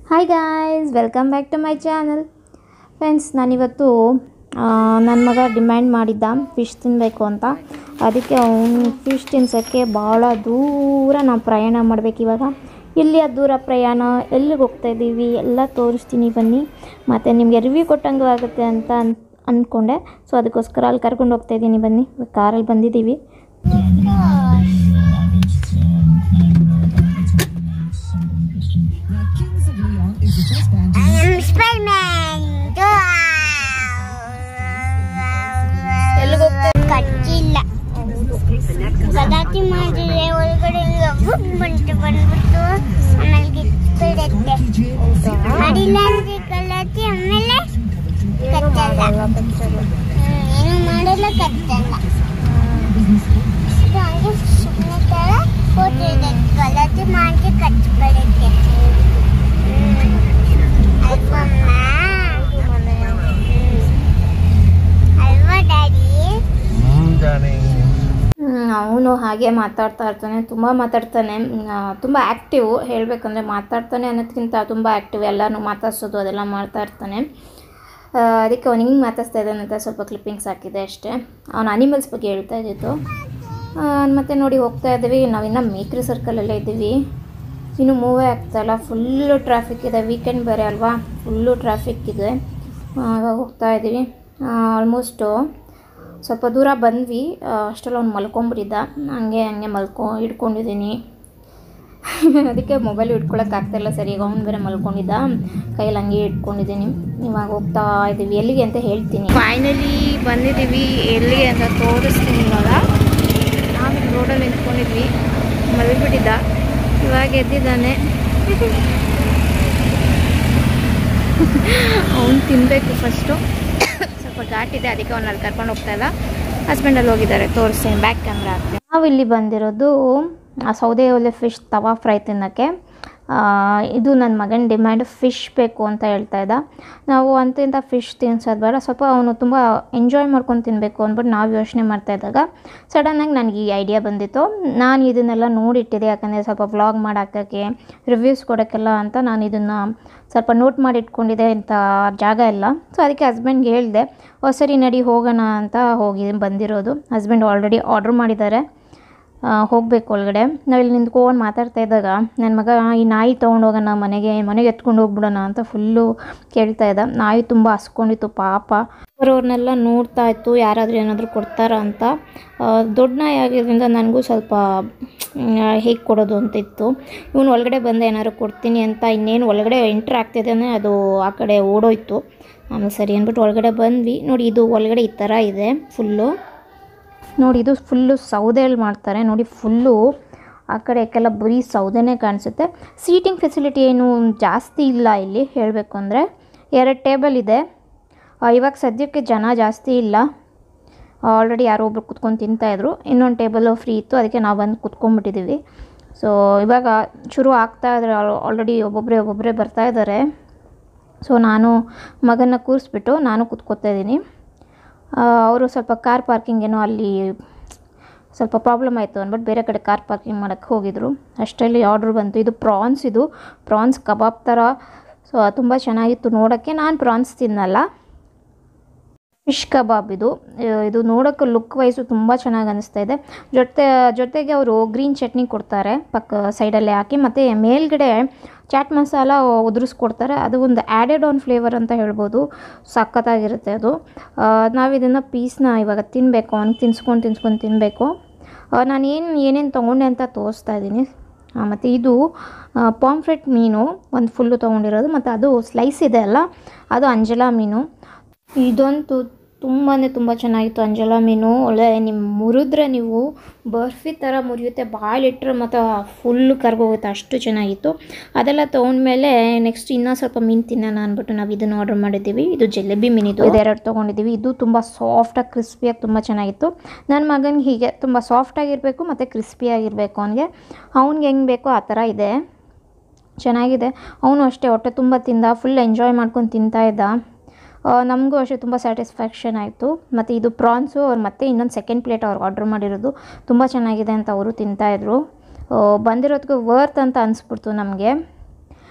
Hi guys, welcome back to my channel. Friends, ನಾನಿವತ್ತು ನನ್ನ ಮಗ ಡಿಮ್ಯಾಂಡ್ ಮಾಡಿದ್ದ ಫಿಶ್ ತಿನ್ನಬೇಕು ಅಂತ. ಅದಕ್ಕೆ ಅವನು ಫಿಶ್ ತಿನ್ಸೋಕ್ಕೆ ಭಾಳ ದೂರ ನಾವು ಪ್ರಯಾಣ ಮಾಡಬೇಕು. ಇವಾಗ ಇಲ್ಲಿ ದೂರ ಪ್ರಯಾಣ, ಎಲ್ಲಿಗೆ ಹೋಗ್ತಾಯಿದ್ದೀವಿ ಎಲ್ಲ ತೋರಿಸ್ತೀನಿ ಬನ್ನಿ. ಮತ್ತು ನಿಮಗೆ ರಿವ್ಯೂ ಕೊಟ್ಟಂಗೂ ಆಗುತ್ತೆ ಅಂತ ಅಂದ್ಕೊಂಡೆ. ಸೊ ಅದಕ್ಕೋಸ್ಕರ ಅಲ್ಲಿ ಕರ್ಕೊಂಡು ಹೋಗ್ತಾಯಿದ್ದೀನಿ ಬನ್ನಿ. ಕಾರಲ್ಲಿ ಬಂದಿದ್ದೀವಿ. ಗಲಾಟೆ ಮಾಡಿದ್ರೆ ಒಳಗಡೆ ಬಂದ್ಬಿಟ್ಟು ಆಮೇಲೆ ಬಿಡುತ್ತೆ. ಮಾಡಿಲ್ಲ ಅಂದ್ರೆ ಗಲಾಟೆ, ಆಮೇಲೆ ಕಚ್ಚಲ್ಲ. ಏನು ಮಾಡಲ್ಲ, ಕಚ್ಚಲ್ಲ. ಹಂಗೆ ಸುಮ್ಮನೆ ತರ ಹೋದ್ರೆ ಗಲಾಟೆ ಮಾಡಿ ಕಚ್ಬಿಡುತ್ತೆ. ಅಲ್ವಾ ಡ್ಯಾಡಿ? ಅವನು ಹಾಗೆ ಮಾತಾಡ್ತಾ ಇರ್ತಾನೆ, ತುಂಬ ಮಾತಾಡ್ತಾನೆ, ತುಂಬ ಆ್ಯಕ್ಟಿವ್. ಹೇಳಬೇಕಂದ್ರೆ ಮಾತಾಡ್ತಾನೆ ಅನ್ನೋದಕ್ಕಿಂತ ತುಂಬ ಆ್ಯಕ್ಟಿವ್. ಎಲ್ಲನೂ ಮಾತಾಡ್ಸೋದು ಅದೆಲ್ಲ ಮಾಡ್ತಾ ಇರ್ತಾನೆ. ಅದಕ್ಕೆ ಅವ್ನು ಹಿಂಗೆ ಮಾತಾಡ್ತಾ ಇದ್ದಾನೆ ಅಂತ ಸ್ವಲ್ಪ ಕ್ಲಿಪ್ಪಿಂಗ್ಸ್ ಹಾಕಿದೆ ಅಷ್ಟೇ. ಅವನು ಅನಿಮಲ್ಸ್ ಬಗ್ಗೆ ಹೇಳ್ತಾ ಇದ್ದಿತ್ತು. ಮತ್ತು ನೋಡಿ ಹೋಗ್ತಾ ಇದ್ದೀವಿ. ನಾವಿನ್ನು ಮೇಕ್ರಿ ಸರ್ಕಲಲ್ಲೇ ಇದ್ದೀವಿ. ಇನ್ನೂ ಮೂವೇ ಆಗ್ತಾಯಿಲ್ಲ. ಫುಲ್ಲು ಟ್ರಾಫಿಕ್ ಇದೆ. ವೀಕೆಂಡ್ ಬೇರೆ ಅಲ್ವಾ, ಫುಲ್ಲು ಟ್ರಾಫಿಕ್ ಇದೆ. ಹೋಗ್ತಾ ಇದ್ದೀವಿ. ಆಲ್ಮೋಸ್ಟು ಸ್ವಲ್ಪ ದೂರ ಬಂದ್ವಿ. ಅಷ್ಟೆಲ್ಲ ಅವ್ನು ಮಲ್ಕೊಂಬಿಟ್ಟಿದ್ದ. ಹಂಗೆ ಹಿಡ್ಕೊಂಡಿದ್ದೀನಿ. ಅದಕ್ಕೆ ಮೊಬೈಲು ಇಟ್ಕೊಳ್ಳೋಕ್ಕಾಗ್ತಾಯಿಲ್ಲ ಸರಿಯಾಗಿ. ಅವ್ನು ಬೇರೆ ಮಲ್ಕೊಂಡಿದ್ದ, ಕೈಯಲ್ಲಿ ಹಂಗೆ ಇಟ್ಕೊಂಡಿದ್ದೀನಿ. ಇವಾಗ ಹೋಗ್ತಾ ಇದ್ದೀವಿ. ಎಲ್ಲಿಗೆ ಅಂತ ಹೇಳ್ತೀನಿ. ಫೈನಲಿ ಬಂದಿದ್ದೀವಿ. ಎಲ್ಲಿಗೆ ಅಂತ ತೋರಿಸ್ತೀನಿ. ಇವಾಗ ನಾವು ರೋಡಲ್ಲಿ ನಿಂತ್ಕೊಂಡಿದ್ವಿ. ಮಲಗಿಬಿಟ್ಟಿದ್ದ, ಇವಾಗ ಎದ್ದಿದ್ದಾನೆ. ಅವನು ತಿನ್ನಬೇಕು ಫಸ್ಟು. ಸ್ವಲ್ಪ ಘಾಟಿದೆ, ಅದಕ್ಕೆ ಅವನಲ್ಲಿ ಕರ್ಕೊಂಡು ಹೋಗ್ತಾ ಇಲ್ಲ. ಹಸ್ಬೆಂಡಲ್ಲಿ ಹೋಗಿದ್ದಾರೆ, ತೋರಿಸ್ತೀನಿ. ಬ್ಯಾಕ್ ಕ್ಯಾಮ್ರಾ ಆಗ್ತದೆ. ನಾವಿಲ್ಲಿ ಬಂದಿರೋದು ಸೌದೆ ಒಲೆ ಫಿಶ್ ತವಾ ಫ್ರೈ ತಿನ್ನೋಕ್ಕೆ. ಇದು ನನ್ನ ಮಗನ ಡಿಮ್ಯಾಂಡ್. ಫಿಶ್ ಬೇಕು ಅಂತ ಹೇಳ್ತಾ ಇದ್ದ. ನಾವು ಅಂತಿಂತ ಫಿಶ್ ತಿನ್ಸೋದು ಬೇಡ, ಸ್ವಲ್ಪ ಅವನು ತುಂಬ ಎಂಜಾಯ್ ಮಾಡ್ಕೊಂಡು ತಿನ್ನಬೇಕು ಅಂದ್ಬಿಟ್ಟು ನಾವು ಯೋಚನೆ ಮಾಡ್ತಾ ಇದ್ದಾಗ ಸಡನ್ನಾಗಿ ನನಗೆ ಈ ಐಡಿಯಾ ಬಂದಿತ್ತು. ನಾನು ಇದನ್ನೆಲ್ಲ ನೋಡಿಟ್ಟಿದ್ದೆ, ಯಾಕಂದರೆ ಸ್ವಲ್ಪ ವ್ಲಾಗ್ ಮಾಡೋಕ್ಕೆ, ರಿವ್ಯೂಸ್ ಕೊಡೋಕ್ಕೆಲ್ಲ ಅಂತ ನಾನು ಇದನ್ನು ಸ್ವಲ್ಪ ನೋಟ್ ಮಾಡಿ ಇಟ್ಕೊಂಡಿದ್ದೆ ಇಂಥ ಜಾಗ ಎಲ್ಲ. ಸೊ ಅದಕ್ಕೆ ಹಸ್ಬೆಂಡ್ಗೆ ಹೇಳಿದೆ, ಸರಿ ನಡಿ ಹೋಗೋಣ ಅಂತ ಬಂದಿರೋದು. ಹಸ್ಬೆಂಡ್ ಆಲ್ರೆಡಿ ಆರ್ಡ್ರ್ ಮಾಡಿದ್ದಾರೆ, ಹೋಗಬೇಕು ಒಳಗಡೆ. ನಾವಿಲ್ಲಿ ನಿಂತ್ಕೊಂಡು ಮಾತಾಡ್ತಾ ಇದ್ದಾಗ ನನ್ನ ಮಗ ಈ ನಾಯಿ ತೊಗೊಂಡೋಗೋಣ ಮನೆಗೆ ಎತ್ಕೊಂಡು ಹೋಗ್ಬಿಡೋಣ ಅಂತ ಫುಲ್ಲು ಕೇಳ್ತಾ ಇದ್ದ. ನಾಯಿ ತುಂಬ ಹಸ್ಕೊಂಡಿತ್ತು ಪಾಪ. ಅವ್ರನ್ನೆಲ್ಲ ನೋಡ್ತಾ ಇತ್ತು, ಯಾರಾದರೂ ಏನಾದರೂ ಕೊಡ್ತಾರ ಅಂತ. ದೊಡ್ಡ ನಾಯಿ ಆಗಿದ್ದರಿಂದ ನನಗೂ ಸ್ವಲ್ಪ ಹೇಗೆ ಕೊಡೋದು ಅಂತ ಇತ್ತು. ಇವನು ಒಳಗಡೆ ಬಂದು ಏನಾದ್ರು ಕೊಡ್ತೀನಿ ಅಂತ ಇನ್ನೇನು ಒಳಗಡೆ ಎಂಟ್ರ್ ಆಗ್ತಿದ್ದಾನೆ, ಅದು ಆ ಕಡೆ ಓಡೋಯ್ತು. ಆಮೇಲೆ ಸರಿ ಅಂದ್ಬಿಟ್ಟು ಒಳಗಡೆ ಬಂದ್ವಿ. ನೋಡಿ, ಇದು ಒಳಗಡೆ ಈ ಥರ ಇದೆ ಫುಲ್ಲು. ನೋಡಿ, ಇದು ಫುಲ್ಲು ಸೌದೆಯಲ್ಲಿ ಮಾಡ್ತಾರೆ. ನೋಡಿ, ಫುಲ್ಲು ಆ ಕಡೆಗೆಲ್ಲ ಬರೀ ಸೌದೆನೇ ಕಾಣಿಸುತ್ತೆ. ಸೀಟಿಂಗ್ ಫೆಸಿಲಿಟಿ ಏನು ಜಾಸ್ತಿ ಇಲ್ಲ ಇಲ್ಲಿ. ಹೇಳಬೇಕು ಅಂದರೆ 2 ಟೇಬಲ್ ಇದೆ. ಇವಾಗ ಸದ್ಯಕ್ಕೆ ಜನ ಜಾಸ್ತಿ ಇಲ್ಲ. ಆಲ್ರೆಡಿ ಯಾರೋ ಒಬ್ರು ಕುತ್ಕೊಂಡು ತಿಂತಾಯಿದ್ರು. ಇನ್ನೊಂದು ಟೇಬಲು ಫ್ರೀ ಇತ್ತು, ಅದಕ್ಕೆ ನಾವು ಬಂದು ಕುತ್ಕೊಂಡ್ಬಿಟ್ಟಿದ್ದೀವಿ. ಸೊ ಇವಾಗ ಶುರು ಆಗ್ತಾ ಇದ್ದಾರೆ. ಆಲ್ರೆಡಿ ಒಬ್ಬೊಬ್ಬರೇ ಬರ್ತಾ ಇದ್ದಾರೆ. ಸೊ ನಾನು ಮಗನ ಕೂರಿಸ್ಬಿಟ್ಟು ನಾನು ಕುತ್ಕೋತಾ ಇದ್ದೀನಿ. ಅವರು ಸ್ವಲ್ಪ ಕಾರ್ ಪಾರ್ಕಿಂಗ್ ಏನೋ ಅಲ್ಲಿ ಸ್ವಲ್ಪ ಪ್ರಾಬ್ಲಮ್ ಆಯಿತು ಅಂದ್ಬಿಟ್ಟು ಬೇರೆ ಕಡೆ ಕಾರ್ ಪಾರ್ಕಿಂಗ್ ಮಾಡೋಕ್ಕೆ ಹೋಗಿದ್ರು. ಅಷ್ಟರಲ್ಲಿ ಆರ್ಡ್ರ್ ಬಂತು. ಇದು ಪ್ರಾನ್ಸ್ ಕಬಾಬ್ ಥರ. ಸೊ ತುಂಬ ಚೆನ್ನಾಗಿತ್ತು ನೋಡೋಕ್ಕೆ. ನಾನು ಪ್ರಾನ್ಸ್ ತಿನ್ನಲ್ಲ, ಫಿಶ್ ಕಬಾಬ್ ಇದು ನೋಡೋಕ್ಕೆ ಲುಕ್ ವೈಸು ತುಂಬ ಚೆನ್ನಾಗಿ ಅನ್ನಿಸ್ತಾ ಇದೆ. ಜೊತೆಗೆ ಅವರು ಗ್ರೀನ್ ಚಟ್ನಿ ಕೊಡ್ತಾರೆ ಸೈಡಲ್ಲೇ ಹಾಕಿ, ಮತ್ತು ಮೇಲ್ಗಡೆ ಚಾಟ್ ಮಸಾಲ ಉದುರಿಸ್ಕೊಡ್ತಾರೆ. ಅದು ಒಂದು ಆ್ಯಡೆಡ್ ಆನ್ ಫ್ಲೇವರ್ ಅಂತ ಹೇಳ್ಬೋದು. ಸಖತ್ತಾಗಿರುತ್ತೆ ಅದು. ನಾವು ಇದನ್ನು ಪೀಸ್ನ ಇವಾಗ ತಿನ್ನಬೇಕು. ಅವ್ನಿಗೆ ತಿನ್ಸ್ಕೊಂಡು ತಿನ್ನಬೇಕು. ನಾನು ಏನೇನು ತೊಗೊಂಡೆ ಅಂತ ತೋರಿಸ್ತಾ ಇದ್ದೀನಿ. ಮತ್ತು ಇದು ಪಾಂಫ್ರೆಟ್ ಮೀನು ಒಂದು ಫುಲ್ಲು ತೊಗೊಂಡಿರೋದು, ಮತ್ತು ಅದು ಸ್ಲೈಸ್ ಇದೆ ಅಲ್ಲ, ಅದು ಅಂಜಲ ಮೀನು. ಇದಂತೂ ತುಂಬ ಚೆನ್ನಾಗಿತ್ತು. ಅಂಜಲ ಮೀನು ಒಳ್ಳೆ ಮುರಿದ್ರೆ ನೀವು ಬರ್ಫಿ ಥರ ಮುರಿಯುತ್ತೆ. ಬಾಯಲ್ಲಿಟ್ಟರೆ ಮತ್ತು ಫುಲ್ಲು ಕರ್ಗೋಗುತ್ತೆ, ಅಷ್ಟು ಚೆನ್ನಾಗಿತ್ತು. ಅದೆಲ್ಲ ತೊಗೊಂಡ್ಮೇಲೆ ನೆಕ್ಸ್ಟ್ ಇನ್ನೂ ಸ್ವಲ್ಪ ಮೀನು ತಿನ್ನೋಣ ಅಂದ್ಬಿಟ್ಟು ನಾವು ಇದನ್ನು ಆರ್ಡ್ರ್ ಮಾಡಿದ್ದೀವಿ. ಇದು ಜಲೇಬಿ ಮೀನಿದು. ಇದೆರಡು ತೊಗೊಂಡಿದ್ದೀವಿ. ಇದು ತುಂಬ ಸಾಫ್ಟಾಗಿ ಕ್ರಿಸ್ಪಿಯಾಗಿ ತುಂಬ ಚೆನ್ನಾಗಿತ್ತು. ನನ್ನ ಮಗನಿಗೆ ಹೀಗೆ ತುಂಬ ಸಾಫ್ಟಾಗಿರಬೇಕು ಮತ್ತು ಕ್ರಿಸ್ಪಿಯಾಗಿರಬೇಕು. ಅವ್ನಿಗೆ ಹೆಂಗೆ ಬೇಕೋ ಆ ಥರ ಇದೆ, ಚೆನ್ನಾಗಿದೆ. ಅವನು ಅಷ್ಟೇ ಹೊಟ್ಟೆ ತುಂಬ ತಿಂದ, ಫುಲ್ ಎಂಜಾಯ್ ಮಾಡ್ಕೊಂಡು ತಿಂತಾಯಿದ್ದ. ನಮಗೂ ಅಷ್ಟೇ ತುಂಬ ಸ್ಯಾಟಿಸ್ಫ್ಯಾಕ್ಷನ್ ಆಯಿತು. ಮತ್ತು ಇದು ಪ್ರಾನ್ಸು ಅವ್ರು ಮತ್ತೆ ಇನ್ನೊಂದು ಸೆಕೆಂಡ್ ಪ್ಲೇಟ್ ಅವ್ರು ಆರ್ಡ್ರ್ ಮಾಡಿರೋದು ತುಂಬ ಚೆನ್ನಾಗಿದೆ ಅಂತ ಅವರು ತಿಂತಾಯಿದ್ರು. ಬಂದಿರೋದಕ್ಕೂ ವರ್ತ್ ಅಂತ ಅನಿಸ್ಬಿಡ್ತು ನಮಗೆ.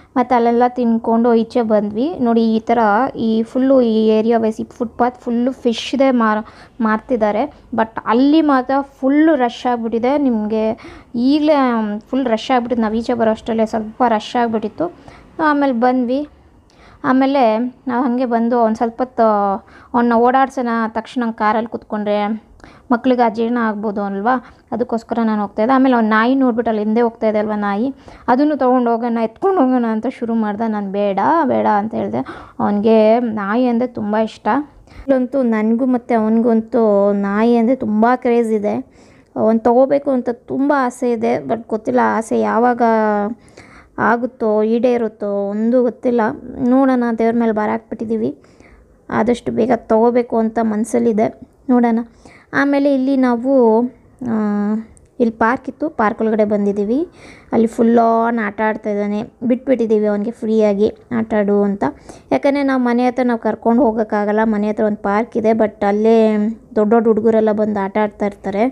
ಮತ್ತು ಅಲ್ಲೆಲ್ಲ ತಿನ್ಕೊಂಡು ಈಚೆ ಬಂದ್ವಿ ನೋಡಿ. ಈ ಥರ ಈ ಫುಲ್ಲು ಈ ಏರಿಯಾ ವೈಸ್ ಈ ಫುಟ್ಪಾತ್ ಫುಲ್ಲು ಫಿಶ್ದೇ ಮಾರ್ತಿದ್ದಾರೆ. ಬಟ್ ಅಲ್ಲಿ ಮಾತ್ರ ಫುಲ್ಲು ರಶ್ ಆಗಿಬಿಟ್ಟಿದೆ. ನಿಮಗೆ ಈಗಲೇ ಫುಲ್ ರಶ್ ಆಗಿಬಿಟ್ಟಿತ್ತು. ನಾವು ಈಚೆ ಬರೋ ಅಷ್ಟರಲ್ಲೇ ಸ್ವಲ್ಪ ರಶ್ ಆಗಿಬಿಟ್ಟಿತ್ತು. ಆಮೇಲೆ ಬಂದ್ವಿ. ಆಮೇಲೆ ನಾವು ಹಾಗೆ ಬಂದು ಒಂದು ಸ್ವಲ್ಪ ಹೊತ್ತು ಅವನ್ನ ಓಡಾಡ್ಸೋಣ ತಕ್ಷಣ ಕಾರಲ್ಲಿ ಕೂತ್ಕೊಂಡ್ರೆ ಮಕ್ಳಿಗೆ ಅಜೀರ್ಣ ಆಗ್ಬೋದು ಅಲ್ವಾ, ಅದಕ್ಕೋಸ್ಕರ ನಾನು ಹೋಗ್ತಾಯಿದ್ದೆ. ಆಮೇಲೆ ಅವ್ನು ನಾಯಿ ನೋಡ್ಬಿಟ್ಟು ಅಲ್ಲಿ ಹಿಂದೆ ಹೋಗ್ತಾಯಿದ್ದೆ ಅಲ್ವಾ ನಾಯಿ, ಅದನ್ನು ತೊಗೊಂಡು ಹೋಗೋಣ ಎತ್ಕೊಂಡು ಹೋಗೋಣ ಅಂತ ಶುರು ಮಾಡ್ದೆ. ನಾನು ಬೇಡ ಬೇಡ ಅಂತ ಹೇಳಿದೆ. ಅವನಿಗೆ ನಾಯಿ ಅಂದರೆ ತುಂಬ ಇಷ್ಟ. ಇಲ್ಲಂತೂ ನನಗೂ ಮತ್ತು ಅವನಿಗಂತೂ ನಾಯಿ ಅಂದರೆ ತುಂಬ ಕ್ರೇಜ್ ಇದೆ. ಅವ್ನು ತೊಗೋಬೇಕು ಅಂತ ತುಂಬ ಆಸೆ ಇದೆ. ಬಟ್ ಗೊತ್ತಿಲ್ಲ ಆಸೆ ಯಾವಾಗ ಆಗುತ್ತೋ ಈಡೇರುತ್ತೋ ಒಂದು ಗೊತ್ತಿಲ್ಲ. ನೋಡೋಣ, ದೇವ್ರ ಮೇಲೆ ಭಾರ ಹಾಕ್ಬಿಟ್ಟಿದ್ದೀವಿ. ಆದಷ್ಟು ಬೇಗ ತೊಗೋಬೇಕು ಅಂತ ಮನಸ್ಸಲ್ಲಿದೆ, ನೋಡೋಣ. ಆಮೇಲೆ ಇಲ್ಲಿ ನಾವು ಇಲ್ಲಿ ಪಾರ್ಕ್ ಇತ್ತು, ಪಾರ್ಕ್ ಒಳಗಡೆ ಬಂದಿದ್ದೀವಿ. ಅಲ್ಲಿ ಫುಲ್ ಆನ್ ಆಟ ಆಡ್ತಾಯಿದ್ದಾನೆ. ಬಿಟ್ಬಿಟ್ಟಿದ್ದೀವಿ ಅವನಿಗೆ ಫ್ರೀಯಾಗಿ ಆಟ ಆಡು ಅಂತ. ಯಾಕಂದರೆ ನಾವು ಮನೆ ಹತ್ರ ನಾವು ಕರ್ಕೊಂಡು ಹೋಗೋಕ್ಕಾಗಲ್ಲ. ಮನೆ ಹತ್ರ ಒಂದು ಪಾರ್ಕ್ ಇದೆ, ಬಟ್ ಅಲ್ಲೇ ದೊಡ್ಡ ದೊಡ್ಡ ಹುಡುಗರೆಲ್ಲ ಬಂದು ಆಟ ಆಡ್ತಾ ಇರ್ತಾರೆ.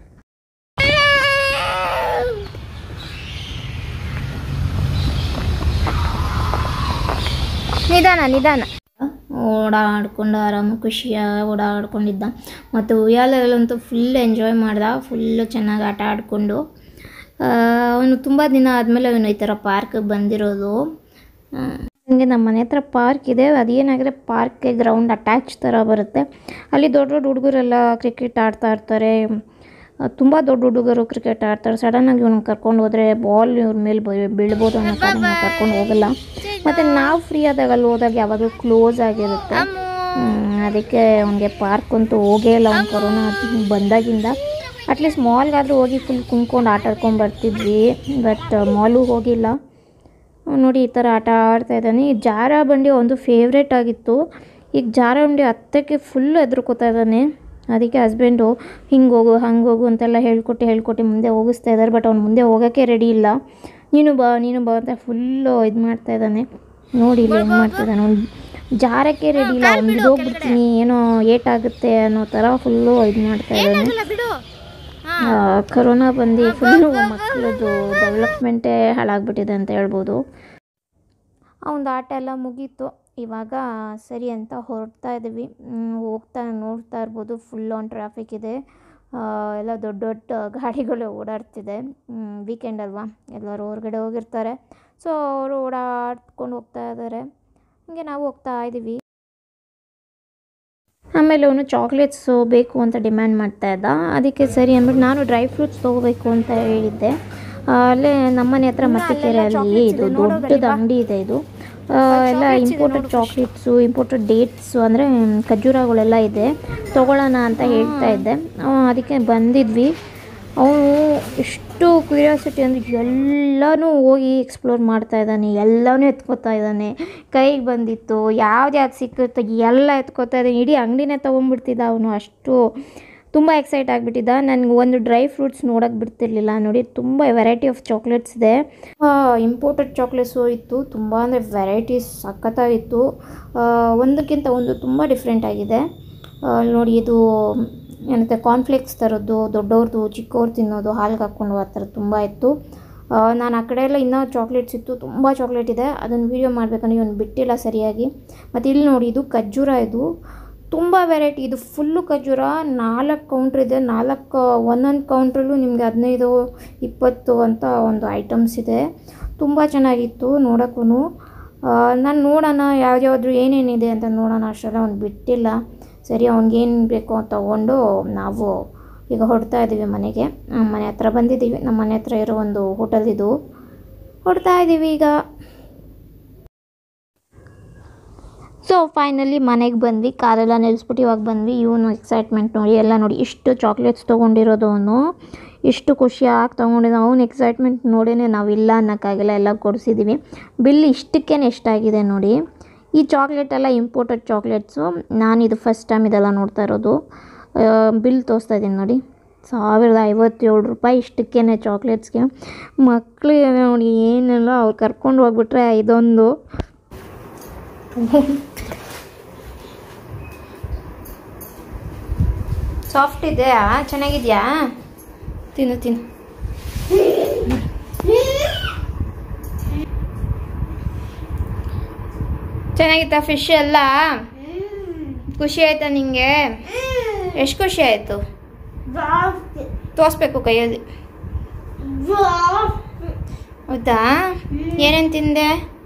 ನಿಧಾನ ನಿಧಾನ. ಓಡಾಡ್ಕೊಂಡು ಆರಾಮ ಖುಷಿಯಾಗಿ ಓಡಾಡ್ಕೊಂಡಿದ್ದ. ಮತ್ತು ಉಯ್ಯಾಲೆಯಲ್ಲಂತೂ ಫುಲ್ ಎಂಜಾಯ್ ಮಾಡ್ದ. ಫುಲ್ಲು ಚೆನ್ನಾಗಿ ಆಟ ಆಡಿಕೊಂಡು ಅವನು ತುಂಬ ದಿನ ಆದಮೇಲೆ ಅವನು ಈ ಥರ ಪಾರ್ಕಿಗೆ ಬಂದಿರೋದು. ನನಗೆ ನಮ್ಮ ಮನೆ ಹತ್ರ ಪಾರ್ಕ್ ಇದೆ. ಅದೇನಾದರೆ ಪಾರ್ಕ್ಗೆ ಗ್ರೌಂಡ್ ಅಟ್ಯಾಚ್ ಥರ ಬರುತ್ತೆ. ಅಲ್ಲಿ ದೊಡ್ಡ ದೊಡ್ಡ ಹುಡುಗರೆಲ್ಲ ಕ್ರಿಕೆಟ್ ಆಡ್ತಾ ಇರ್ತಾರೆ. ತುಂಬ ದೊಡ್ಡ ಹುಡುಗರು ಕ್ರಿಕೆಟ್ ಆಡ್ತಾರೆ. ಸಡನ್ನಾಗಿ ಇವ್ನಿಗೆ ಕರ್ಕೊಂಡು ಹೋದರೆ ಬಾಲ್ ಇವ್ರ ಮೇಲೆ ಬೀಳ್ಬೋದು ಅನ್ನೋ ಕಾರಣ ನಾವು ಕರ್ಕೊಂಡು ಹೋಗಲ್ಲ. ಮತ್ತು ನಾವು ಫ್ರೀ ಆದಾಗ ಅಲ್ಲಿ ಹೋದಾಗ ಯಾವಾಗಲೂ ಕ್ಲೋಸ್ ಆಗಿರುತ್ತೆ. ಅದಕ್ಕೆ ಅವನಿಗೆ ಪಾರ್ಕ್ ಅಂತೂ ಹೋಗೇ ಇಲ್ಲ ಅವ್ನು ಕೊರೋನಾ ಬಂದಾಗಿಂದ. ಅಟ್ಲೀಸ್ಟ್ ಮಾಲ್ಗಾದರೂ ಹೋಗಿ ಫುಲ್ ಕುಂತ್ಕೊಂಡು ಆಟ ಆಡ್ಕೊಂಡು ಬರ್ತಿದ್ವಿ. ಬಟ್ ಮಾಲು ಹೋಗಿಲ್ಲ. ನೋಡಿ ಈ ಥರ ಆಟ ಆಡ್ತಾಯಿದ್ದಾನೆ. ಈ ಜಾರ ಬಂಡಿ ಒಂದು ಫೇವ್ರೇಟ್ ಆಗಿತ್ತು. ಈಗ ಜಾರ ಬಂಡಿ ಹತ್ತಕ್ಕೆ ಫುಲ್ ಹೆದರ್ಕೋತಾ ಇದ್ದಾನೆ. ಅದಕ್ಕೆ ಹಸ್ಬೆಂಡು ಹಿಂಗೆ ಹೋಗು ಹಂಗೆ ಹೋಗು ಅಂತೆಲ್ಲ ಹೇಳ್ಕೊಟ್ಟು ಮುಂದೆ ಹೋಗಿಸ್ತಾ ಇದ್ದಾರೆ. ಬಟ್ ಅವ್ನು ಮುಂದೆ ಹೋಗೋಕ್ಕೆ ರೆಡಿ ಇಲ್ಲ. ನೀನು ಬಾ ಅಂತ ಫುಲ್ಲು ಇದು ಮಾಡ್ತಾಯಿದ್ದಾನೆ. ನೋಡಿ ಇಲ್ಲಿ ಹೆಂಗೆ ಮಾಡ್ತಾಯಿದ್ದಾನೆ. ಅವ್ನು ಜಾರಕ್ಕೆ ರೆಡಿ ಇಲ್ಲ. ಅವ್ನು ಬಿಡೋಗ್ಬಿಡ್ತೀನಿ, ಏನೋ ಏಟಾಗುತ್ತೆ ಅನ್ನೋ ಥರ ಫುಲ್ಲು ಇದು ಮಾಡ್ತಾಯಿದ್ದಾನೆ. ಕರೋನಾ ಬಂದು ಫುಲ್ಲು ಮಕ್ಕಳದ್ದು ಡೆವಲಪ್ಮೆಂಟೇ ಹಾಳಾಗ್ಬಿಟ್ಟಿದೆ ಅಂತ ಹೇಳ್ಬೋದು. ಅವನದು ಆಟ ಎಲ್ಲ ಮುಗೀತು. ಇವಾಗ ಸರಿ ಅಂತ ಹೊರಡ್ತಾ ಇದ್ದೀವಿ. ನೋಡ್ತಾ ಇರ್ಬೋದು ಫುಲ್ ಆನ್ ಟ್ರಾಫಿಕ್ ಇದೆ. ಎಲ್ಲ ದೊಡ್ಡ ದೊಡ್ಡ ಗಾಡಿಗಳು ಓಡಾಡ್ತಿದೆ. ವೀಕೆಂಡ್ ಅಲ್ವಾ, ಎಲ್ಲರೂ ಹೊರಗಡೆ ಹೋಗಿರ್ತಾರೆ. ಸೊ ಅವರು ಓಡಾಡ್ಕೊಂಡು ಹೋಗ್ತಾ ಇದ್ದಾರೆ. ಹೀಗೆ ನಾವು ಹೋಗ್ತಾ ಇದ್ದೀವಿ. ಆಮೇಲೆ ಅವನು ಚಾಕ್ಲೇಟ್ಸು ಬೇಕು ಅಂತ ಡಿಮ್ಯಾಂಡ್ ಮಾಡ್ತಾ ಇದ್ದ. ಅದಕ್ಕೆ ಸರಿ ಅಂದ್ಬಿಟ್ಟು ನಾನು ಡ್ರೈ ಫ್ರೂಟ್ಸ್ ತೊಗೋಬೇಕು ಅಂತ ಹೇಳಿದ್ದೆ. ಅಲ್ಲೇ ನಮ್ಮನೆ ಹತ್ರ ಮತ್ತಿಕೆರೆಯಲ್ಲಿ ಇದು ದೊಡ್ಡದು ಅಂಗಡಿ ಇದೆ. ಇದು ಎಲ್ಲ ಇಂಪೋರ್ಟೆಡ್ ಚಾಕ್ಲೇಟ್ಸು, ಇಂಪೋರ್ಟೆಡ್ ಡೇಟ್ಸು ಅಂದರೆ ಖರ್ಜೂರಗಳೆಲ್ಲ ಇದೆ, ತೊಗೊಳ್ಳೋಣ ಅಂತ ಹೇಳ್ತಾ ಇದ್ದೆ. ಅದಕ್ಕೆ ಬಂದಿದ್ವಿ. ಅವನು ಎಷ್ಟು ಕ್ಯೂರಿಯಾಸಿಟಿ ಅಂದರೆ ಎಲ್ಲನೂ ಹೋಗಿ ಎಕ್ಸ್ಪ್ಲೋರ್ ಮಾಡ್ತಾ ಇದ್ದಾನೆ. ಎಲ್ಲನೂ ಎತ್ಕೋತಾ ಇದ್ದಾನೆ. ಕೈಗೆ ಬಂದಿತ್ತು ಯಾವ್ದು ಸಿಕ್ಕುತ್ತೋ ಎಲ್ಲ ಎತ್ಕೋತಾ ಇದ್ದಾನೆ. ಇಡೀ ಅಂಗಡಿನೇ ತೊಗೊಂಡ್ಬಿಡ್ತಿದ್ದ ಅವನು. ಅಷ್ಟು ತುಂಬ ಎಕ್ಸೈಟ್ ಆಗಿಬಿಟ್ಟಿದ್ದ. ನನಗೆ ಒಂದು ಡ್ರೈ ಫ್ರೂಟ್ಸ್ ನೋಡೋಕ್ಕೆ ಬಿಡ್ತಿರ್ಲಿಲ್ಲ. ನೋಡಿ ತುಂಬ ವೆರೈಟಿ ಆಫ್ ಚಾಕ್ಲೇಟ್ಸ್ ಇದೆ. ಇಂಪೋರ್ಟೆಡ್ ಚಾಕ್ಲೇಟ್ಸು ಇತ್ತು. ತುಂಬ ಅಂದರೆ ವೆರೈಟೀಸ್ ಸಖತ್ತಾಗಿತ್ತು. ಒಂದಕ್ಕಿಂತ ಒಂದು ತುಂಬ ಡಿಫ್ರೆಂಟ್ ಆಗಿದೆ. ನೋಡಿ ಇದು ಏನಂತೆ ಕಾರ್ನ್ಫ್ಲೇಕ್ಸ್ ಥರದ್ದು, ದೊಡ್ಡವ್ರದ್ದು ಚಿಕ್ಕವ್ರು ತಿನ್ನೋದು, ಹಾಲ್ಗೆ ಹಾಕ್ಕೊಂಡು ಆ ಥರದ್ದು ತುಂಬ ಇತ್ತು. ನಾನು ಆ ಕಡೆ ಎಲ್ಲ ಇನ್ನೂ ಚಾಕ್ಲೇಟ್ಸ್ ಇತ್ತು, ತುಂಬ ಚಾಕ್ಲೇಟ್ ಇದೆ. ಅದನ್ನು ವೀಡಿಯೋ ಮಾಡಬೇಕಂದ್ರೆ ಇವನು ಬಿಟ್ಟಿಲ್ಲ ಸರಿಯಾಗಿ. ಮತ್ತು ಇಲ್ಲಿ ನೋಡಿ ಇದು ಖರ್ಜೂರ, ಇದು ತುಂಬ ವೆರೈಟಿ. ಇದು ಫುಲ್ಲು ಖರ್ಜೂರ. 4 ಕೌಂಟ್ರ್ ಇದೆ. ಒಂದೊಂದು ಕೌಂಟ್ರಲ್ಲೂ ನಿಮಗೆ 15-20 ಅಂತ ಒಂದು ಐಟಮ್ಸ್ ಇದೆ. ತುಂಬ ಚೆನ್ನಾಗಿತ್ತು ನೋಡೋಕ್ಕೂ. ನಾನು ನೋಡೋಣ ಯಾವ್ದಾದ್ರು ಏನೇನಿದೆ ಅಂತ ನೋಡೋಣ ಅಷ್ಟೆಲ್ಲ ಅವ್ನು ಬಿಟ್ಟಿಲ್ಲ. ಸರಿ ಅವ್ನಿಗೇನು ಬೇಕೋ ಅಂತ ತೊಗೊಂಡು ನಾವು ಈಗ ಹೊರಡ್ತಾ ಇದ್ದೀವಿ ಮನೆಗೆ. ಮನೆ ಹತ್ರ ಬಂದಿದ್ದೀವಿ. ನಮ್ಮ ಮನೆ ಹತ್ರ ಇರೋ ಒಂದು ಹೋಟೆಲ್ ಇದು. ಹೊರಡ್ತಾ ಇದ್ದೀವಿ ಈಗ. ಸೊ ಫೈನಲಿ ಮನೆಗೆ ಬಂದ್ವಿ. ಕಾರೆಲ್ಲ ನಿಲ್ಲಿಸ್ಬಿಟ್ಟು ಇವಾಗ ಬಂದ್ವಿ. ಇವನು ಎಕ್ಸೈಟ್ಮೆಂಟ್ ನೋಡಿ, ಎಲ್ಲ ನೋಡಿ ಇಷ್ಟು ಚಾಕ್ಲೇಟ್ಸ್ ತೊಗೊಂಡಿರೋದು ಅವನು. ಇಷ್ಟು ಖುಷಿಯಾಗಿ ತೊಗೊಂಡಿದ್ದ. ಅವ್ನು ಎಕ್ಸೈಟ್ಮೆಂಟ್ ನೋಡಿನೇ ನಾವು ಇಲ್ಲ ಅನ್ನೋಕ್ಕಾಗಿಲ್ಲ, ಎಲ್ಲ ಕೊಡಿಸಿದ್ದೀವಿ. ಬಿಲ್ ಇಷ್ಟಕ್ಕೇ ಎಷ್ಟಾಗಿದೆ ನೋಡಿ. ಈ ಚಾಕ್ಲೇಟ್ ಎಲ್ಲ ಇಂಪೋರ್ಟೆಡ್ ಚಾಕ್ಲೇಟ್ಸು. ನಾನಿದು ಫಸ್ಟ್ ಟೈಮ್ ಇದೆಲ್ಲ ನೋಡ್ತಾ ಇರೋದು. ಬಿಲ್ ತೋರಿಸ್ತಾ ಇದ್ದೀನಿ ನೋಡಿ, 1057 ರೂಪಾಯಿ ಇಷ್ಟಕ್ಕೇ ಚಾಕ್ಲೇಟ್ಸ್ಗೆ. ಮಕ್ಕಳಿಗೆ ನೋಡಿ ಏನೆಲ್ಲ ಅವ್ರು ಕರ್ಕೊಂಡು ಹೋಗ್ಬಿಟ್ರೆ ಇದೊಂದು ಸಾಫ್ಟ್ ಇದೆಯಾ, ಚೆನ್ನಾಗಿದೆಯಾ, ತಿನ್ನು. ಚೆನ್ನಾಗಿತ್ತಾ ಫಿಶ್ ಎಲ್ಲ? ಖುಷಿ ಆಯ್ತಾ ನಿಂಗೆ? ಎಷ್ಟು ಖುಷಿ ಆಯ್ತು? ತೋರಿಸ್ಬೇಕು ಕೈಯಲ್ಲಿ. ಹೌದಾ? ಏನೇನು ತಿಂದೆ?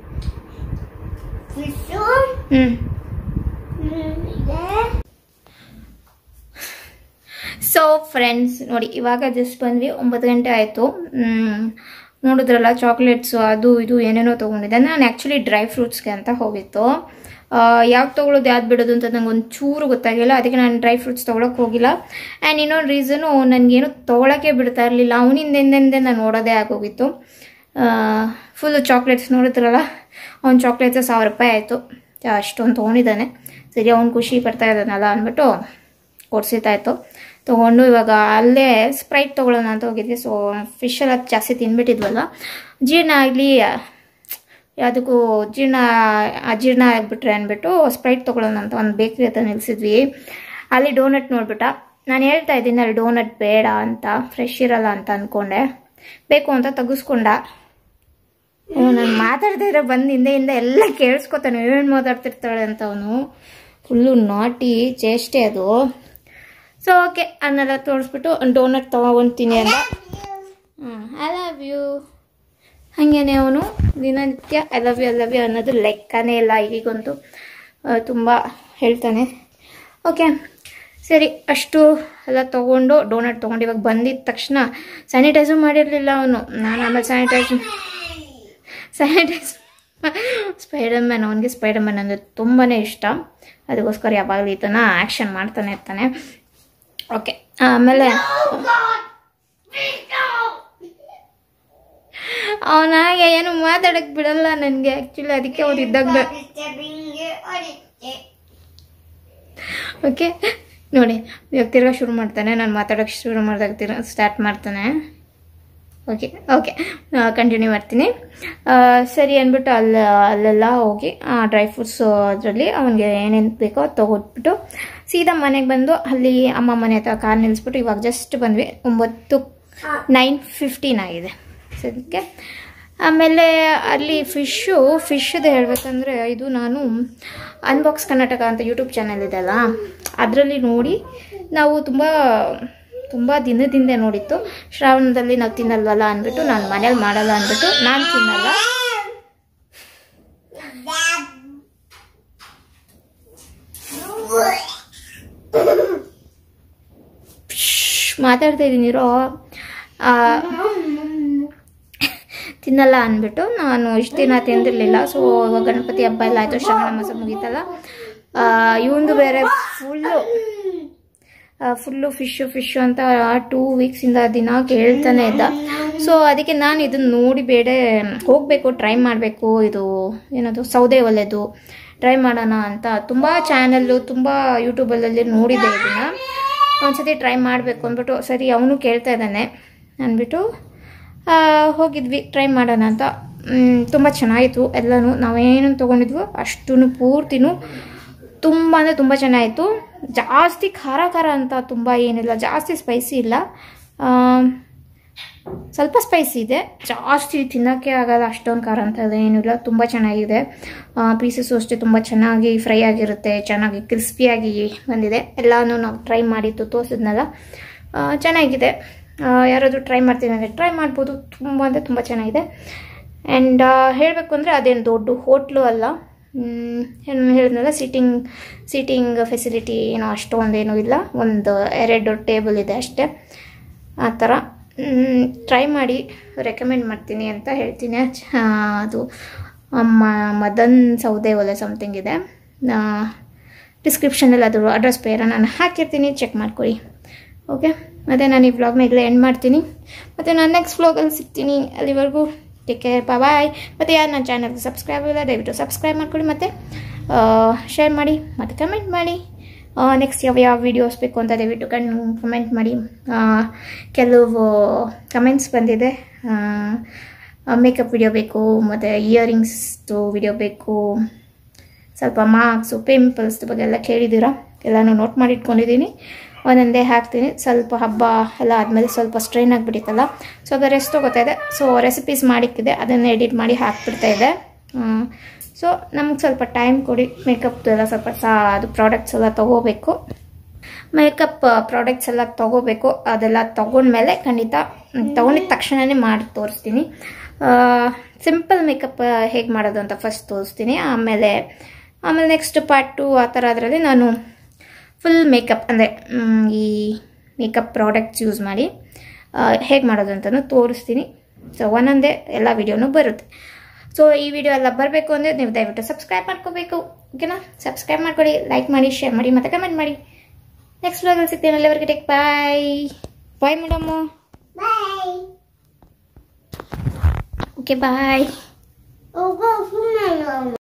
ಸೊ ಫ್ರೆಂಡ್ಸ್ ನೋಡಿ, ಇವಾಗ ಜಸ್ಟ್ ಬಂದ್ವಿ, 9 ಗಂಟೆ ಆಯಿತು. ನೋಡಿದ್ರಲ್ಲ ಚಾಕ್ಲೇಟ್ಸು ಅದು ಇದು ಏನೇನೋ ತೊಗೊಂಡಿದ್ದೆ. ನಾನು ಆ್ಯಕ್ಚುಲಿ ಡ್ರೈ ಫ್ರೂಟ್ಸ್ಗೆ ಅಂತ ಹೋಗಿತ್ತು. ಯಾವ್ದು ತೊಗೊಳೋದು ಯಾವ್ದು ಬಿಡೋದು ಅಂತ ನಂಗೆ ಒಂಚೂರು ಗೊತ್ತಾಗಿಲ್ಲ. ಅದಕ್ಕೆ ನಾನು ಡ್ರೈ ಫ್ರೂಟ್ಸ್ ತೊಗೊಳಕ್ಕೆ ಹೋಗಿಲ್ಲ. ಆ್ಯಂಡ್ ಇನ್ನೊಂದು ರೀಸನು, ನನಗೇನು ತೊಗೊಳಕ್ಕೆ ಬಿಡ್ತಾ ಇರಲಿಲ್ಲ. ಅವನಿಂದೆಂದೆ ನಾನು ನೋಡೋದೇ ಆಗೋಗಿತ್ತು. ಫುಲ್ಲು ಚಾಕ್ಲೇಟ್ಸ್ ನೋಡಿದ್ರಲ್ಲ, ಅವ್ನು ಚಾಕ್ಲೇಟ್ಸ್ 1000 ರೂಪಾಯಿ ಆಯಿತು. ಅಷ್ಟೊಂದು ತೊಗೊಂಡಿದ್ದಾನೆ. ಸರಿ, ಅವ್ನು ಖುಷಿ ಪಡ್ತಾ ಇದ್ದಾನಲ್ಲ ಅಂದ್ಬಿಟ್ಟು ಕೊಡ್ಸಿತ್ತಾಯಿತು. ತೊಗೊಂಡು ಇವಾಗ ಅಲ್ಲೇ ಸ್ಪ್ರೈಟ್ ತೊಗೊಳ್ಳೋಣ ಅಂತ ಹೋಗಿದ್ವಿ. ಸೊ ಫಿಶ್ ಎಲ್ಲ ಜಾಸ್ತಿ ತಿಂದ್ಬಿಟ್ಟಿದ್ವಲ್ಲ, ಜೀರ್ಣ ಆಗಲಿ ಯಾವುದಕ್ಕೂ ಅಜೀರ್ಣ ಆಗಿಬಿಟ್ರೆ ಅಂದ್ಬಿಟ್ಟು ಸ್ಪ್ರೈಟ್ ತೊಗೊಳ್ಳೋಣ ಅಂತ ಒಂದು ಬೇಕ್ರಿ ಹತ್ರ ನಿಲ್ಸಿದ್ವಿ. ಅಲ್ಲಿ ಡೋನಟ್ ನೋಡ್ಬಿಟ್ಟ. ನಾನು ಹೇಳ್ತಾ ಇದ್ದೀನಿ ಅಲ್ಲಿ ಡೋನಟ್ ಬೇಡ ಅಂತ, ಫ್ರೆಶ್ ಇರಲ್ಲ ಅಂತ ಅಂದ್ಕೊಂಡೆ. ಬೇಕು ಅಂತ ತೆಗಿಸ್ಕೊಂಡ. ನಾನು ಮಾತಾಡ್ತಾ ಇದ್ರೆ ಬಂದು ಹಿಂದೆ ಎಲ್ಲ ಕೇಳಿಸ್ಕೊತಾನೆ, ಏನು ಮಾತಾಡ್ತಿರ್ತಾಳೆ ಅಂತ. ಅವನು ಫುಲ್ಲು ನಾಟಿ ಚೇಷ್ಟೆ ಅದು. ಸೊ ಓಕೆ, ಅದನ್ನೆಲ್ಲ ತೋರಿಸ್ಬಿಟ್ಟು ಡೋನಟ್ ತೊಗೊತೀನಿ ಅಂತ. ಐ ಲವ್ ಯು ಹಾಗೇನೆ ಅವನು ದಿನನಿತ್ಯ ಐ ಲವ್ ಯು ಅನ್ನೋದು ಲೆಕ್ಕನೇ ಇಲ್ಲ. ಈಗಂತೂ ತುಂಬ ಹೇಳ್ತಾನೆ. ಓಕೆ ಸರಿ, ಅಷ್ಟು ಎಲ್ಲ ತೊಗೊಂಡು ಡೋನಟ್ ತೊಗೊಂಡು ಇವಾಗ ಬಂದಿದ್ದ ತಕ್ಷಣ ಸ್ಯಾನಿಟೈಸರ್ ಮಾಡಿರಲಿಲ್ಲ ಅವನು. ನಾನು ಆಮೇಲೆ ಸ್ಯಾನಿಟೈಸ್ ಸ್ಪೈಡರ್ಮ್ಯಾನ್, ಅವನಿಗೆ ಸ್ಪೈಡರ್ಮ್ಯಾನ್ ಅಂದರೆ ತುಂಬಾ ಇಷ್ಟ. ಅದಕ್ಕೋಸ್ಕರ ಯಾವಾಗಲೂ ಈತನ ಆ್ಯಕ್ಷನ್ ಮಾಡ್ತಾನೆ ಇರ್ತಾನೆ. ಓಕೆ, ಆಮೇಲೆ ಅವನಾಗೆ ಏನು ಮಾತಾಡಕ್ಕೆ ಬಿಡಲ್ಲ ನನಗೆ ಆ್ಯಕ್ಚುಲಿ. ಅದಕ್ಕೆ ಅವ್ರು ಇದ್ದಾಗ ಓಕೆ ನೋಡಿ, ಇವಾಗ ತಿರ್ಗಾ ಶುರು ಮಾಡ್ತಾನೆ. ನಾನು ಮಾತಾಡೋಕ್ಕೆ ಶುರು ಮಾಡಿದಾಗ ಸ್ಟಾರ್ಟ್ ಮಾಡ್ತಾನೆ. ಓಕೆ ಕಂಟಿನ್ಯೂ ಮಾಡ್ತೀನಿ. ಸರಿ ಅಂದ್ಬಿಟ್ಟು ಅಲ್ಲೆಲ್ಲ ಹೋಗಿ ಡ್ರೈ ಫ್ರೂಟ್ಸ್ ಅದರಲ್ಲಿ ಅವನಿಗೆ ಏನೇನು ಬೇಕೋ ಅದು ತೊಗೊಟ್ಬಿಟ್ಟು ಸೀದಾ ಮನೆಗೆ ಬಂದು ಅಲ್ಲಿ ಅಮ್ಮ ಮನೆ ಹತ್ರ ಕಾರ್ ನಿಲ್ಲಿಸ್ಬಿಟ್ಟು ಇವಾಗ ಜಸ್ಟ್ ಬಂದ್ವಿ. 9:15 ಆಗಿದೆ ಸದ್ಯಕ್ಕೆ. ಆಮೇಲೆ ಅಲ್ಲಿ ಫಿಶ್ದು ಹೇಳ್ಬೇಕಂದ್ರೆ, ಇದು ನಾನು ಅನ್ಬಾಕ್ಸ್ ಕರ್ನಾಟಕ ಅಂತ ಯೂಟ್ಯೂಬ್ ಚಾನಲ್ ಇದೆ ಅಲ್ಲ, ಅದರಲ್ಲಿ ನೋಡಿ ನಾವು ತುಂಬ ದಿನದಿಂದ ನೋಡಿತ್ತು. ಶ್ರಾವಣದಲ್ಲಿ ನಾವು ತಿನ್ನಲ್ವಲ್ಲ ಅಂದ್ಬಿಟ್ಟು, ನಾನು ಮನೇಲಿ ಮಾಡಲ್ಲ ಅಂದ್ಬಿಟ್ಟು ನಾನು ತಿನ್ನಲ್ಲ. ಮಾತಾಡ್ತಾ ಇದ್ದೀನಿರೋ. ತಿನ್ನಲ್ಲ ಅಂದ್ಬಿಟ್ಟು ನಾನು ಇಷ್ಟು ದಿನ ತಿಂದಿರಲಿಲ್ಲ. ಸೊ ಇವಾಗ ಗಣಪತಿ ಹಬ್ಬ ಎಲ್ಲ ಆಯಿತು, ಶ್ರಾವಣ ಮಾಸ ಮುಗೀತಲ್ಲ. ಇವಂದು ಬೇರೆ ಫುಲ್ಲು ಫಿಶ್ಶು ಅಂತ 2 ವೀಕ್ಸಿಂದ ದಿನ ಕೇಳ್ತಾನೆ ಇದ್ದ. ಸೊ ಅದಕ್ಕೆ ನಾನು ಇದನ್ನು ನೋಡಿ ಬೇಡ ಹೋಗಬೇಕು, ಟ್ರೈ ಮಾಡಬೇಕು. ಇದು ಏನದು ಸೌದೆ ಒಲೆದು ಟ್ರೈ ಮಾಡೋಣ ಅಂತ ತುಂಬ ಚಾನಲ್ಲು ತುಂಬ ಯೂಟ್ಯೂಬಲ್ಲಿ ನೋಡಿದೆ. ಇದನ್ನು ಒಂದ್ಸತಿ ಟ್ರೈ ಮಾಡಬೇಕು ಅಂದ್ಬಿಟ್ಟು, ಸರಿ ಅವನು ಕೇಳ್ತಾ ಇದ್ದಾನೆ ಅಂದ್ಬಿಟ್ಟು ಹೋಗಿದ್ವಿ ಟ್ರೈ ಮಾಡೋಣ ಅಂತ. ತುಂಬ ಚೆನ್ನಾಗಿತ್ತು ಎಲ್ಲನೂ. ನಾವೇನು ತೊಗೊಂಡಿದ್ವು ಅಷ್ಟೂ ಪೂರ್ತಿನೂ ತುಂಬ ಅಂದರೆ ತುಂಬ ಚೆನ್ನಾಗಿತ್ತು. ಜಾಸ್ತಿ ಖಾರ ಅಂತ ತುಂಬ ಏನಿಲ್ಲ, ಜಾಸ್ತಿ ಸ್ಪೈಸಿ ಇಲ್ಲ, ಸ್ವಲ್ಪ ಸ್ಪೈಸಿ ಇದೆ. ಜಾಸ್ತಿ ತಿನ್ನೋಕ್ಕೆ ಆಗಲ್ಲ, ಅಷ್ಟೊಂದು ಖಾರ ಅಂತ ಏನಿಲ್ಲ. ತುಂಬ ಚೆನ್ನಾಗಿದೆ. ಪೀಸಸ್ಸು ಅಷ್ಟೇ ತುಂಬ ಚೆನ್ನಾಗಿ ಫ್ರೈ ಆಗಿರುತ್ತೆ, ಚೆನ್ನಾಗಿ ಕ್ರಿಸ್ಪಿಯಾಗಿ ಬಂದಿದೆ. ಎಲ್ಲನೂ ನಾವು ಟ್ರೈ ಮಾಡಿದ್ದು ತೋರಿಸಿದ್ನಲ್ಲ, ಚೆನ್ನಾಗಿದೆ. ಯಾರಾದರೂ ಟ್ರೈ ಮಾಡ್ತೀನಿ ಅಂದರೆ ಟ್ರೈ ಮಾಡ್ಬೋದು. ತುಂಬ ಅಂದರೆ ತುಂಬ ಚೆನ್ನಾಗಿದೆ. ಆ್ಯಂಡ್ ಹೇಳಬೇಕು ಅಂದರೆ ಅದೇನು ದೊಡ್ಡ ಹೋಟ್ಲು ಅಲ್ಲ, ಏನು ಹೇಳಿದ್ನಲ್ಲ, ಸೀಟಿಂಗ್ ಫೆಸಿಲಿಟಿ ಏನೋ ಅಷ್ಟೊಂದೇನೂ ಇಲ್ಲ. 1-2 ಟೇಬಲ್ ಇದೆ ಅಷ್ಟೇ. ಆ ಥರ ಟ್ರೈ ಮಾಡಿ ರೆಕಮೆಂಡ್ ಮಾಡ್ತೀನಿ ಅಂತ ಹೇಳ್ತೀನಿ. ಅದು ಮದನ್ ಸೌದೆ ಒಲೆ ಸಮಥಿಂಗ್ ಇದೆ. ಡಿಸ್ಕ್ರಿಪ್ಷನಲ್ಲಿ ಅದ್ರ ಅಡ್ರೆಸ್ ಬೇರೆ ನಾನು ಹಾಕಿರ್ತೀನಿ, ಚೆಕ್ ಮಾಡ್ಕೊಳ್ಳಿ. ಓಕೆ, ಮತ್ತು ನಾನು ಈ ವ್ಲಾಗ್ನ ಇಲ್ಲೇ ಎಂಡ್ ಮಾಡ್ತೀನಿ. ಮತ್ತು ನಾನು ನೆಕ್ಸ್ಟ್ ವ್ಲಾಗಲ್ಲಿ ಸಿಗ್ತೀನಿ. ಅಲ್ಲಿವರೆಗೂ ಟೇಕ್ ಕೇರ್, ಬಾಯ್. ಮತ್ತು ಯಾರು ನನ್ನ ಚಾನಲ್ಗೆ ಸಬ್ಸ್ಕ್ರೈಬ್ ಇಲ್ಲ ದಯವಿಟ್ಟು ಸಬ್ಸ್ಕ್ರೈಬ್ ಮಾಡ್ಕೊಳ್ಳಿ, ಮತ್ತು ಶೇರ್ ಮಾಡಿ, ಮತ್ತು ಕಮೆಂಟ್ ಮಾಡಿ. ನೆಕ್ಸ್ಟ್ ಯಾವ ವೀಡಿಯೋಸ್ ಬೇಕು ಅಂತ ದಯವಿಟ್ಟು ಕಮೆಂಟ್ ಮಾಡಿ. ಕೆಲವು ಕಮೆಂಟ್ಸ್ ಬಂದಿದೆ, ಮೇಕಪ್ ವಿಡಿಯೋ ಬೇಕು, ಮತ್ತು ಇಯರಿಂಗ್ಸ್ದು ವಿಡಿಯೋ ಬೇಕು, ಸ್ವಲ್ಪ ಮಾರ್ಕ್ಸು ಪಿಂಪಲ್ಸ್ ಬಗ್ಗೆ ಎಲ್ಲ ಕೇಳಿದ್ದೀರಾ. ಎಲ್ಲನೂ ನೋಟ್ ಮಾಡಿ ಇಟ್ಕೊಂಡಿದ್ದೀನಿ, ಒಂದೊಂದೇ ಹಾಕ್ತೀನಿ. ಸ್ವಲ್ಪ ಹಬ್ಬ ಎಲ್ಲ ಆದಮೇಲೆ ಸ್ವಲ್ಪ ಸ್ಟ್ರೈನ್ ಆಗಿಬಿಟ್ಟಿತ್ತಲ್ಲ, ಸೊ ಅದು ರೆಸ್ಟ್ ತೊಗೋತಾ ಇದೆ. ಸೊ ರೆಸಿಪೀಸ್ ಮಾಡಿಕ್ಕಿದೆ, ಅದನ್ನು ಎಡಿಟ್ ಮಾಡಿ ಹಾಕ್ಬಿಡ್ತಾ ಇದೆ. ಸೊ ನಮಗೆ ಸ್ವಲ್ಪ ಟೈಮ್ ಕೊಡಿ. ಮೇಕಪ್ದು ಎಲ್ಲ ಸ್ವಲ್ಪ ಅದು ಪ್ರಾಡಕ್ಟ್ಸ್ ಎಲ್ಲ ತೊಗೋಬೇಕು. ಮೇಕಪ್ ಪ್ರಾಡಕ್ಟ್ಸ್ ಎಲ್ಲ ತೊಗೋಬೇಕು. ಅದೆಲ್ಲ ತೊಗೊಂಡ್ಮೇಲೆ ಖಂಡಿತ ತೊಗೊಂಡಿದ್ದ ತಕ್ಷಣವೇ ಮಾಡಿ ತೋರಿಸ್ತೀನಿ. ಸಿಂಪಲ್ ಮೇಕಪ್ ಹೇಗೆ ಮಾಡೋದು ಅಂತ ಫಸ್ಟ್ ತೋರಿಸ್ತೀನಿ. ಆಮೇಲೆ ನೆಕ್ಸ್ಟ್ ಪಾರ್ಟ್ 2 ಆ ಥರ ಅದರಲ್ಲಿ ನಾನು ಫುಲ್ ಮೇಕಪ್ ಅಂದರೆ ಈ ಮೇಕಪ್ ಪ್ರಾಡಕ್ಟ್ಸ್ ಯೂಸ್ ಮಾಡಿ ಹೇಗೆ ಮಾಡೋದು ಅಂತಲೂ ತೋರಿಸ್ತೀನಿ. ಸೊ ಒಂದೊಂದೇ ಎಲ್ಲ ವಿಡಿಯೋನೂ ಬರುತ್ತೆ. ಸೊ ಈ ವಿಡಿಯೋ ಎಲ್ಲ ಬರಬೇಕು ಅಂದರೆ ನೀವು ದಯವಿಟ್ಟು ಸಬ್ಸ್ಕ್ರೈಬ್ ಮಾಡ್ಕೋಬೇಕು. ಓಕೆನಾ? ಸಬ್ಸ್ಕ್ರೈಬ್ ಮಾಡ್ಕೊಳ್ಳಿ, ಲೈಕ್ ಮಾಡಿ, ಶೇರ್ ಮಾಡಿ ಮತ್ತು ಕಮೆಂಟ್ ಮಾಡಿ. ನೆಕ್ಸ್ಟ್ ವ್ಲಾಗಲ್ಲಿ ಸಿಗ್ತೀನಿ. ಅಲ್ಲಿವರೆಗೆ take bye madam. Bye. Okay ಬಾಯ್.